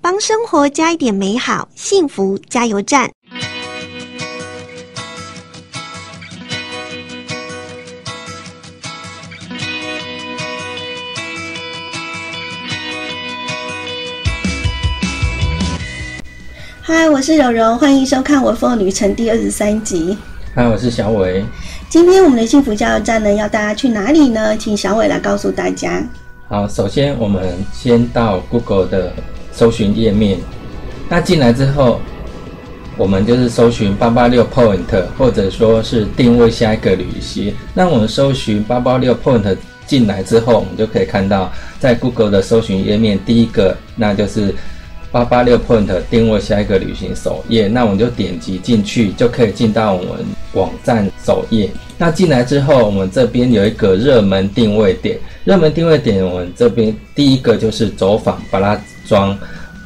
帮生活加一点美好，幸福加油站。嗨，我是柔柔，欢迎收看《我风旅程》第23集。 嗨，我是小伟。 今天我们的幸福加油站呢，要大家去哪里呢？请小伟来告诉大家。 好，首先我们先到 Google 的搜寻页面，那进来之后，我们就是搜寻886 Point， 或者说是定位下一个旅行。那我们搜寻886 Point 进来之后，我们就可以看到在 Google 的搜寻页面，第一个那就是886 Point 定位下一个旅行首页，那我们就点击进去，就可以进到我们网站首页。那进来之后，我们这边有一个热门定位点，热门定位点我们这边第一个就是走访巴拉庄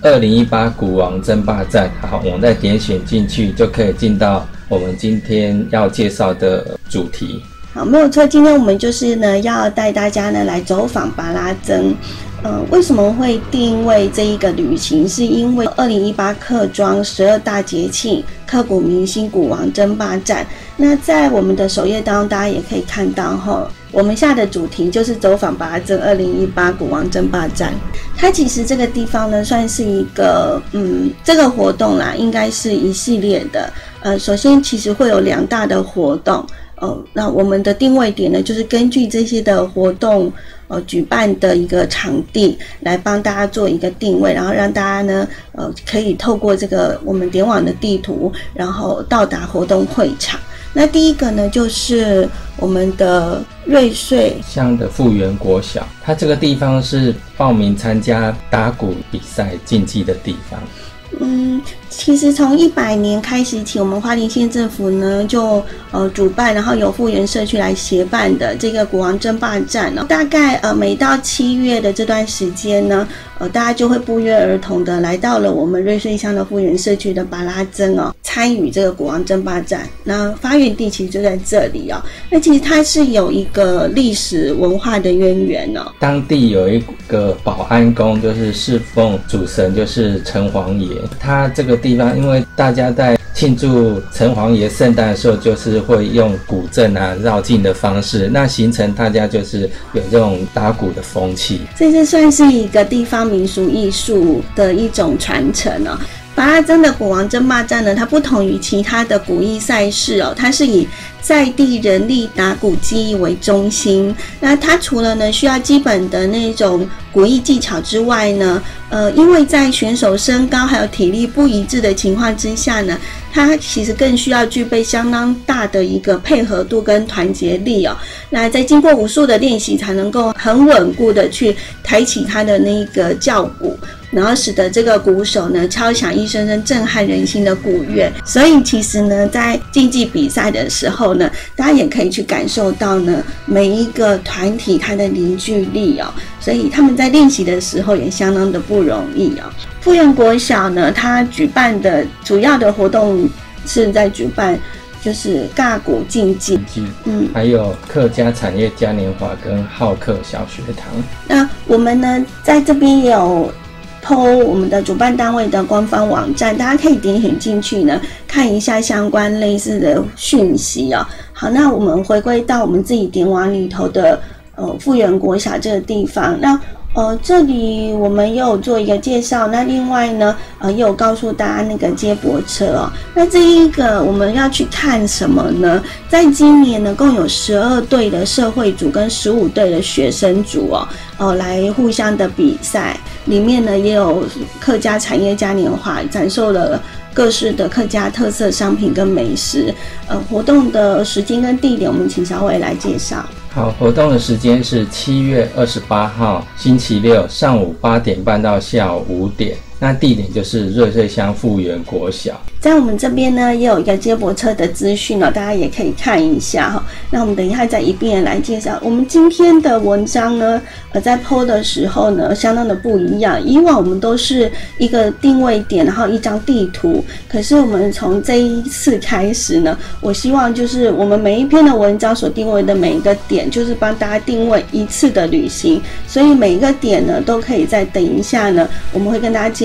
2018古王争霸战。好，我们再点选进去，就可以进到我们今天要介绍的主题。 好，没有错，今天我们就是呢要带大家呢来走访巴拉增。为什么会定位这一个旅行？是因为2018客庄12大节庆刻骨铭心古王争霸战。那在我们的首页当中，大家也可以看到哈，我们下的主题就是走访巴拉增2018古王争霸战。它其实这个地方呢，算是一个这个活动啦，应该是一系列的。首先其实会有2大的活动。那我们的定位点呢，就是根据这些的活动举办的一个场地来帮大家做一个定位，然后让大家呢可以透过这个我们点网的地图，然后到达活动会场。那第一个呢，就是我们的瑞穗乡的富源国小，它这个地方是报名参加打鼓比赛竞技的地方。 其实从100年开始起，我们花莲县政府呢就主办，然后由富源社区来协办的这个古王争霸战大概每到7月的这段时间呢，大家就会不约而同的来到了我们瑞穗乡的富源社区的巴拉增参与这个古王争霸战。那发源地其实就在这里那其实它是有一个历史文化的渊源当地有一个保安宫，就是侍奉主神，就是城隍爷。他这个地方，因为大家在庆祝城隍爷圣诞的时候，就是会用古镇绕境的方式，那形成大家就是有这种打鼓的风气。 这算是一个地方民俗艺术的一种传承巴拉增的古王争霸战呢，它不同于其他的古艺赛事它是以在地人力打鼓技艺为中心。那它除了呢需要基本的那种鼓艺技巧之外呢，因为在选手身高还有体力不一致的情况之下呢，它其实更需要具备相当大的一个配合度跟团结力那在经过无数的练习，才能够很稳固的去抬起它的那个教鼓，然后使得这个鼓手呢敲响一声声震撼人心的鼓乐。所以其实呢，在竞技比赛的时候呢，大家也可以去感受到呢每一个团体它的凝聚力所以他们在练习的时候也相当的不容易富源国小呢，它举办的主要的活动是在举办就是尬鼓竞技， 还有客家产业嘉年华跟好客小学堂。 那我们呢在这边也有po我们的主办单位的官方网站，大家可以点选进去呢看一下相关类似的讯息好，那我们回归到我们自己点网里头的富源国小这个地方。那这里我们也有做一个介绍，那另外呢也有告诉大家那个接驳车那这一个我们要去看什么呢？在今年呢共有12队的社会组跟15队的学生组来互相的比赛，里面呢也有客家产业嘉年华，展售了各式的客家特色商品跟美食。活动的时间跟地点我们请小伟来介绍。 好，活动的时间是7月28号星期六上午8点半到下午5点，那地点就是瑞穗乡富源国小。 在我们这边呢也有一个接驳车的资讯大家也可以看一下那我们等一下再一并来介绍。我们今天的文章呢在 po 的时候呢相当的不一样，以往我们都是一个定位点然后一张地图，可是我们从这一次开始呢，我希望就是我们每一篇的文章所定位的每一个点，就是帮大家定位一次的旅行，所以每一个点呢都可以在等一下呢我们会跟大家介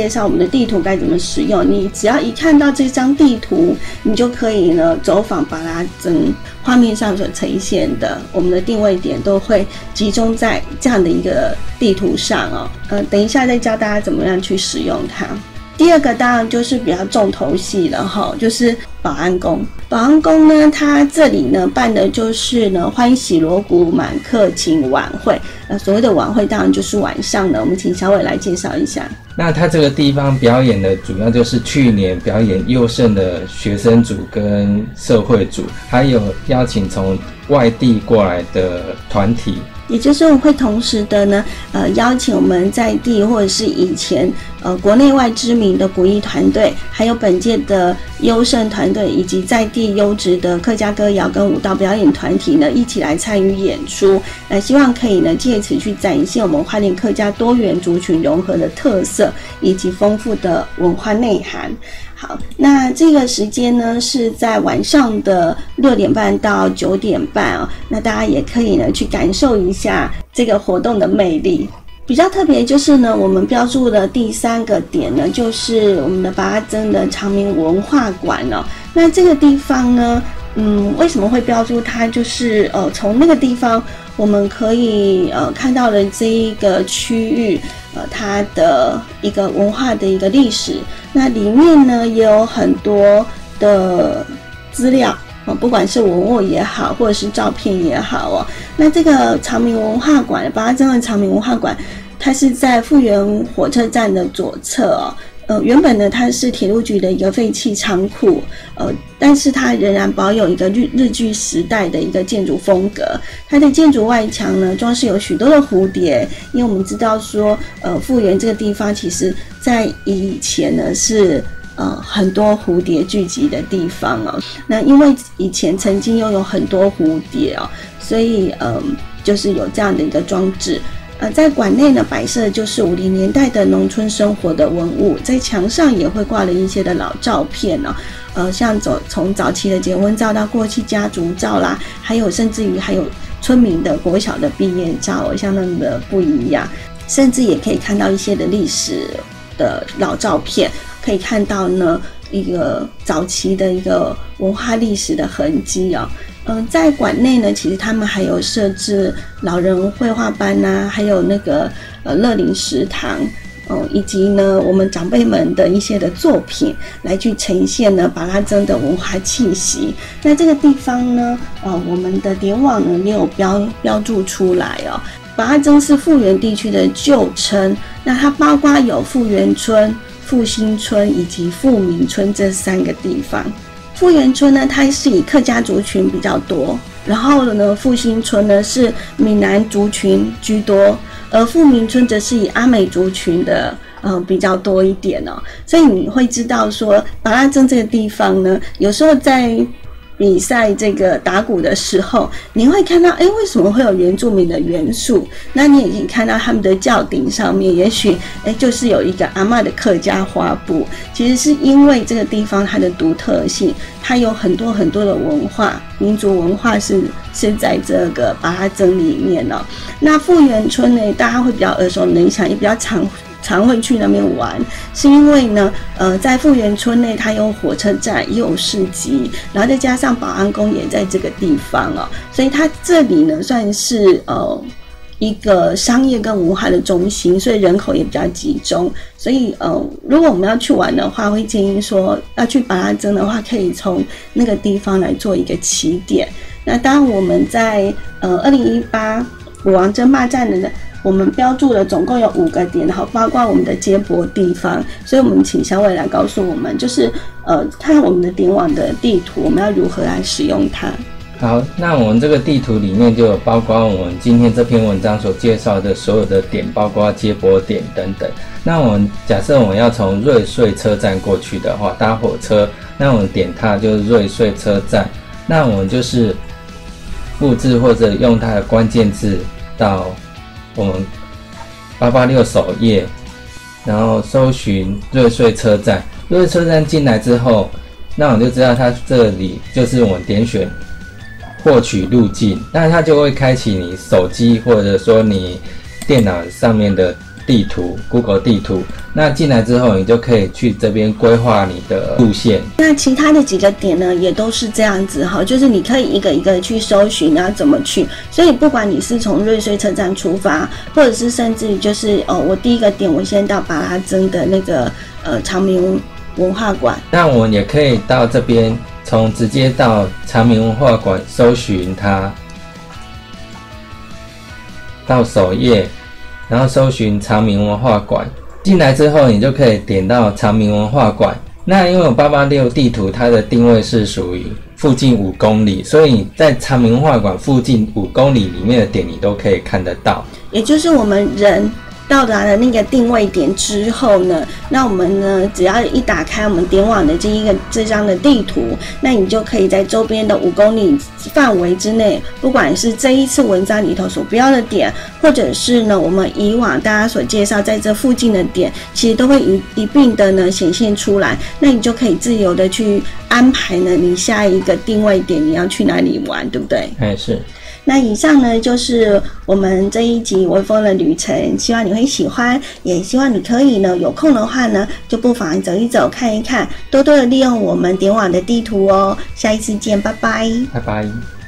介绍我们的地图该怎么使用。你只要一看到这张地图，你就可以呢走访巴拉增画面上所呈现的我们的定位点都会集中在这样的一个地图上哦。等一下再教大家怎么样去使用它。第二个当然就是比较重头戏了哈，就是保安宫。保安宫呢，它这里呢办的就是呢欢喜锣鼓满客情晚会。所谓的晚会当然就是晚上呢，我们请小伟来介绍一下。 那它这个地方表演的主要就是去年表演优胜的学生组跟社会组，还有邀请从外地过来的团体。 也就是我们会同时的呢，邀请我们在地或者是以前国内外知名的古艺团队，还有本届的优胜团队，以及在地优质的客家歌谣跟舞蹈表演团体呢，一起来参与演出。希望可以呢借此去展现我们花莲客家多元族群融合的特色以及丰富的文化内涵。好，那这个时间呢是在晚上的6点半到9点半哦。那大家也可以呢去感受一下这个活动的魅力。比较特别就是呢，我们标注的第3个点呢，就是我们的巴拉增的长明文化馆哦。那这个地方呢，为什么会标注它？就是从那个地方我们可以看到的这一个区域，它的一个文化的一个历史。那里面呢也有很多的资料，不管是文物也好，或者是照片也好哦。那这个长明文化馆，巴拉增的长明文化馆，它是在富源火车站的左侧哦。原本呢它是铁路局的一个废弃仓库，但是它仍然保有一个日据时代的一个建筑风格。它的建筑外墙呢装饰有许多的蝴蝶，因为我们知道说富源这个地方其实在以前呢是很多蝴蝶聚集的地方哦。那因为以前曾经拥有很多蝴蝶哦，所以就是有这样的一个装置。在馆内呢摆设就是50年代的农村生活的文物，在墙上也会挂了一些的老照片哦，像从早期的结婚照到过去家族照啦，还有甚至于还有村民的国小的毕业照哦，相当的不一样，甚至也可以看到一些的历史的老照片，可以看到呢一个早期的一个文化历史的痕迹哦。在馆内呢，其实他们还有设置老人绘画班啊，还有那个乐龄食堂，以及呢我们长辈们的一些的作品，来去呈现呢巴拉增的文化气息。那这个地方呢，我们的点网呢也有标注出来哦。巴拉增是富源地区的旧称，那它包括有富源村、复兴村以及富民村这3个地方。富源村呢，它是以客家族群比较多，然后呢，复兴村呢是闽南族群居多，而富民村则是以阿美族群的比较多一点哦。所以你会知道说，巴拉增这个地方呢，有时候在比赛这个打鼓的时候，你会看到为什么会有原住民的元素？那你也可以看到他们的轿顶上面也许就是有一个阿嬷的客家花布。其实是因为这个地方它的独特性，它有很多很多的文化，民族文化是在这个巴拉增里面哦。那富源村呢，大家会比较耳熟能详，也比较常会去那边玩，是因为呢，在富源村内它有火车站，也有市集，然后再加上保安宫也在这个地方哦，所以它这里呢算是一个商业跟文化的中心，所以人口也比较集中。所以如果我们要去玩的话，会建议说要去巴拉增的话，可以从那个地方来做一个起点。那当然我们在2018古王争霸战的我们标注了总共有5个点，然后包括我们的接驳地方，所以我们请小伟来告诉我们，就是看我们的点网的地图，我们要如何来使用它。 好，那我们这个地图里面就有包括我们今天这篇文章所介绍的所有的点，包括接驳点等等。那我们假设我们要从瑞穗车站过去的话，搭火车，那我们点它就是瑞穗车站，那我们就是复制或者用它的关键字到我们886首页，然后搜寻瑞穗车站。瑞穗车站进来之后，那我就知道它这里就是我们点选获取路径，那它就会开启你手机或者说你电脑上面的地图 Google 地图，那进来之后你就可以去这边规划你的路线。 那其他的几个点呢也都是这样子哈，就是你可以一个一个去搜寻要怎么去，所以不管你是从瑞穗车站出发，或者是甚至于就是我第一个点我先到巴拉增的那个长明文化馆， 那我们也可以到这边直接到长明文化馆搜寻它，到首页然后搜寻长明文化馆，进来之后你就可以点到长明文化馆。那因为我886地图它的定位是属于附近5公里，所以你在长明文化馆附近5公里里面的点你都可以看得到， 也就是我们人到达了那个定位点之后呢，那我们呢只要一打开我们点网的这张的地图，那你就可以在周边的5公里范围之内，不管是这一次文章里头所标的点，或者是呢我们以往大家所介绍在这附近的点，其实都会一并的呢显现出来，那你就可以自由的去安排呢你下一个定位点你要去哪里玩，对不对？ 是。 那以上呢就是我们这一集微风的旅程，希望你会喜欢，也希望你可以呢有空的话呢就不妨走一走看一看，多多的利用我们点网的地图哦。下一次见，拜拜。 拜拜。